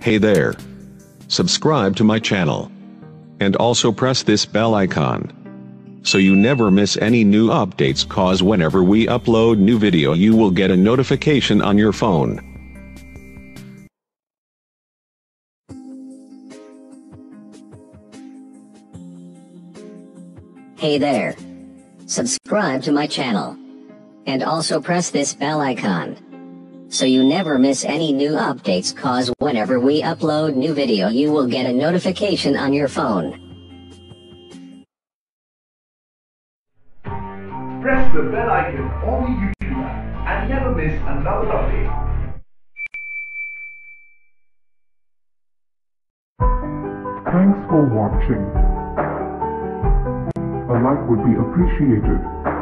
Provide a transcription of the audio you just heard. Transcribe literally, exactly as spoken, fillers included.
Hey there. Subscribe to my channel. And also press this bell icon, so you never miss any new updates, cause whenever we upload new video you will get a notification on your phone. Hey there. Subscribe to my channel. And also press this bell icon, so you never miss any new updates, cause whenever we upload new video you will get a notification on your phone. Press the bell icon on the YouTube app and never miss another update. Thanks for watching. A like would be appreciated.